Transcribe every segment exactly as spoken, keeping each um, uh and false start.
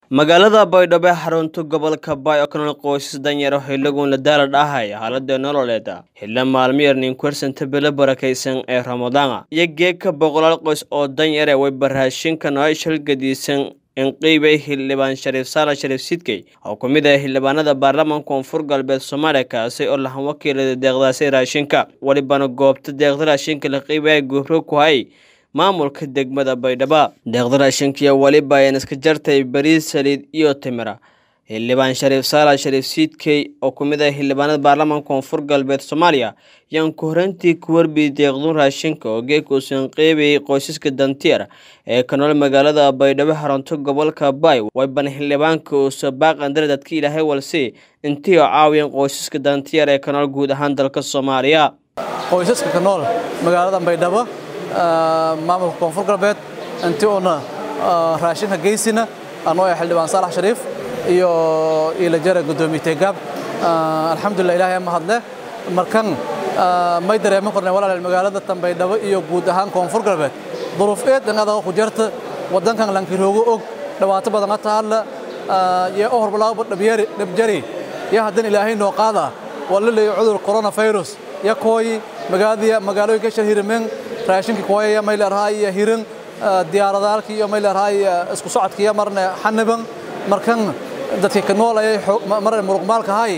magaalada Baydhabo xarunta gobolka Bay oo kana qoysas danyaro xilligoon la daala dhahay xaaladda nololeed xilli maalmiyarnin kursanta bila barakaysan ee Ramadaan iyo geedka boqolaal qoys oo danyar ah way baraashinka nooy shil gadiisan in qiibay xildhibaan Shariif Saala Shariif Sidkey oo kamid ah xildhibaanada baarlamaanka Koonfur Galbeed Soomaaliya kaasi oo la wakiilada deeqdaasay raashinka walibana goobta deeqda raashinka la qiibay gubro ku hay maamulka degmada Baydhabo deeqda raashinka waliba ay iska jartay bariis saliid iyo timira xildhibaan Shariif Saala Shariif Sidkey oo kamid ah xildhibaanada baarlamaanka Koonfur Galbeed Soomaaliya yan ku horantii ku warbi deeqda raashinka oo geedku soo qeybay qoysaska dantiir ee kanool magaalada Baydhabo xarunta gobolka Bay way ban xildhibaanka oo sabaaq andar dadka Ilaahay walsi intii oo caawiyeen qoysaska dantiir ee kanool guud ahaan dalka Soomaaliya qoysaska kanool magaalada Baydhabo maamulka Koonfur Galbeed intii oo raashinka geysina anoo xildhibaan Saalax Shariif iyo ila jara gudoomiye Teegab alxamdulillah Ilaahay ma hadle markan may dareeman qornay walaal magaalada Baydhabo iyo guud ahaan Koonfur Galbeed duruufeed dhanada ku jirta wadankan lankiroogo og dhawaato badan taala iyo oo horbalaaw dhabyari dhabjari ya hadan Ilaahay noo qaada walaalay cudur corona virus ya kooy magaalada magaalooyinka shahirmeen raashinka kooyaya may leeyahay hirin diyaaradaalkii iyo may leeyahay isku socodkii marna xanaban markan dadka ka nool ay marna muruqmaalka hay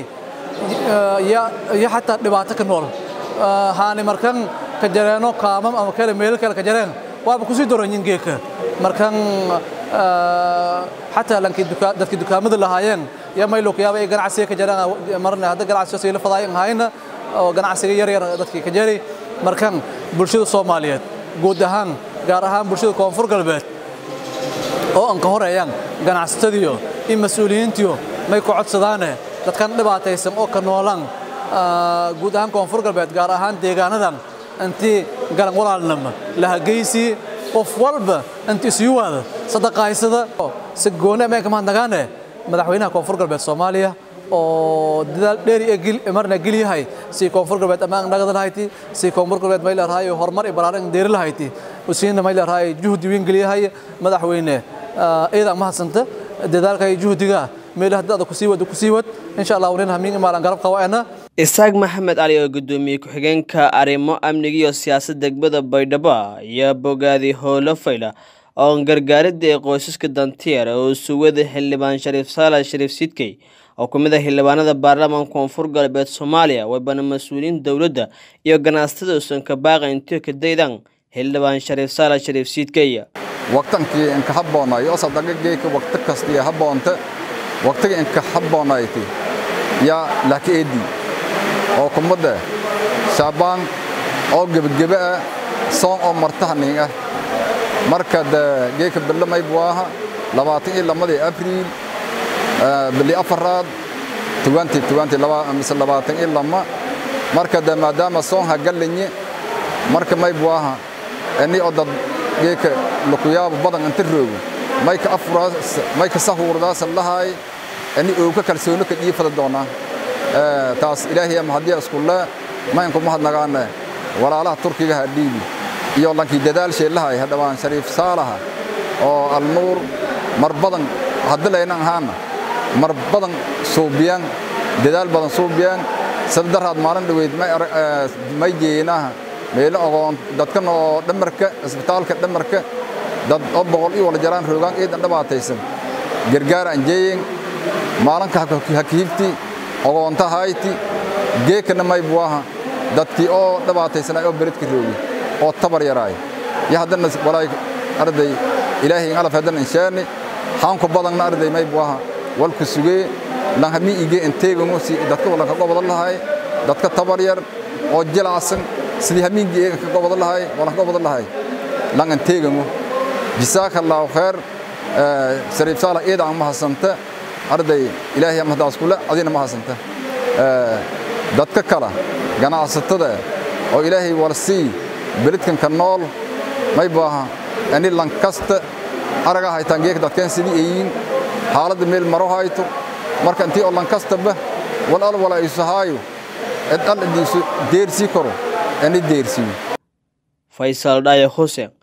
ya ya hatta dhibaato ka nool haani markan ka jareeno kaamam ama kale meel kale ka jareen waaba ku sii doranyin geeka markan hatta lankii dadka dukaamada lahaayeen ya may loo yaabay ganacsiga ka jareen marna hada ganacsiga si la fadaayin hayna oo ganacsiga yar yar dadka ka jaray markan bulshada Soomaaliyeed guud ahaan gaar ahaan bulshada Koonfur Galbeed oo aan ka horeeyaan ganacsatadiyo iyo mas'uuliyiintiyo may ku codsadaan dadkan dhibaataysan oo ka noolaan guud ahaan Koonfur Galbeed gaar ahaan deegaanadan intii garan walaalnimo la hageysi qof walba intii si wada sadaqaysada si goona ma ka mahadnaqaane madaxweynaha Koonfur Galbeed Soomaaliya oo dadaal dheer ee marna galiyahay si Koonfur Galbeed amaan nagada lahayti si Koonfur Galbeed may leeyahay horumar iyo baraarin dheer lahayti wasiina may leeyahay juhdi weyn galiyahay madaxweyne eedan ma hasanta dadaalka iyo juhdiga meelaha dad ku sii wad ku sii wad insha Allah wanayn hamiin maalan garab qawaana Isaaq Maxamed Ali oo gudoomiye ku xigeenka arrimo amniga iyo siyaasadda degmada Baydhabo ayaa bogaadi howlo fayla oo gargaaridda qoysaska dantiir oo suwada xildhibaan Shariif Saala Shariif Sidkey oo kamid ah xildhibaanada baarlamaanka Koonfur Galbeed Soomaaliya way ban mas'uuliyiin dawladda iyo ganacsatada oo ka baaqay intii ka daydan xildhibaan Shariif Saala Shariif Sidkey waqtankii in ka habboonay oo sadaqeeyay waqti kasta iyo habboonta waqtiga in ka habboonaytay ya laakiin oo kumada Shaabaan oo gabagaba soo oo martahaniga marka geeka bilamay buaha labaatan iyo laba Abriil bili afraad twenty twenty-two ama labaatan iyo laba marka maadaama soo hagalnay marka may buaha ani oo dad geeka luqyaab badan inta roogo may ka afraad may ka sahurdaas lahaay ani oo ka kalsoon ka dhiifada doona ee taas Ilaahay ma hadiya isku la ma in ku mahadnaqaana walaalaha Turkiga hadhiibi iyo lankii dadaal sheelahay hadawaan Shariif Saalaha oo al-Nuur mar badan hadlayna ahaana mar badan suubiyaan dadaal badan suubiyaan sadaraad maalin dhaweyd may may jeeynaha meel aqoon dadkan oo dhamarka isbitaalka dhamarka dad oo boqol iyo wala jaraan roogan ee dhabaataysan gargaar aan jeeyeen maalinka hakiibti aqoonta hayti geekana may buaha dadkii oo dhabaataysan oo beledka roogi oo tabar yaraay ya hadana walaay arday Ilaahay ala fadan inshaani haan ku badan arday may buaha wal ku sugay la hami ige inteego si dadka wala ka qobad lahaay dadka tabar yar oo jilaasan sidii hamiingi ka qobad lahaay wala ka qobad lahaay lan inteego jazaakallahu khair Shariif Saala eedan ma hasanta arday Ilaahay ma hadaas kula adina ma hasanta dadka kala ganacsatada oo Ilaahay warsi beledkan ka nool may baaha ani lan kasta araga haytan geek dadkan sidii ayeen xaalada meel maro hayto marka intii oo lan kasta ba walaal wala isahaayo ad al diisu deersi karo ani deersi Faisal Daya Hussein